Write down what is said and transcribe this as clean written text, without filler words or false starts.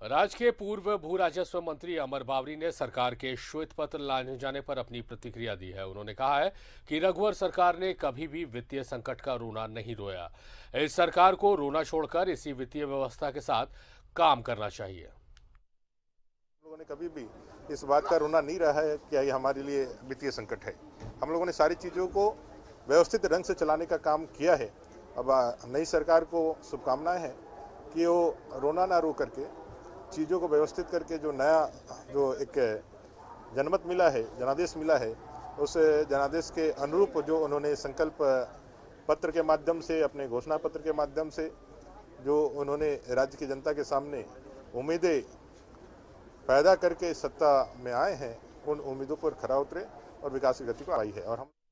राज्य के पूर्व भू राजस्व मंत्री अमर बावरी ने सरकार के श्वेत पत्र लाए जाने पर अपनी प्रतिक्रिया दी है। उन्होंने कहा है कि रघुवर सरकार ने कभी भी वित्तीय संकट का रोना नहीं रोया। इस सरकार को रोना छोड़कर इसी वित्तीय व्यवस्था के साथ काम करना चाहिए। लोगों ने कभी भी इस बात का रोना नहीं रहा है कि ये हमारे लिए वित्तीय संकट है। हम लोगों ने सारी चीज़ों को व्यवस्थित ढंग से चलाने का काम किया है। अब नई सरकार को शुभकामनाएं हैं कि वो रोना ना रो करके चीज़ों को व्यवस्थित करके जो एक जनमत मिला है, जनादेश मिला है, उस जनादेश के अनुरूप जो उन्होंने संकल्प पत्र के माध्यम से, अपने घोषणा पत्र के माध्यम से जो उन्होंने राज्य की जनता के सामने उम्मीदें पैदा करके सत्ता में आए हैं, उन उम्मीदों पर खरा उतरे और विकास की गति को आई है। और हम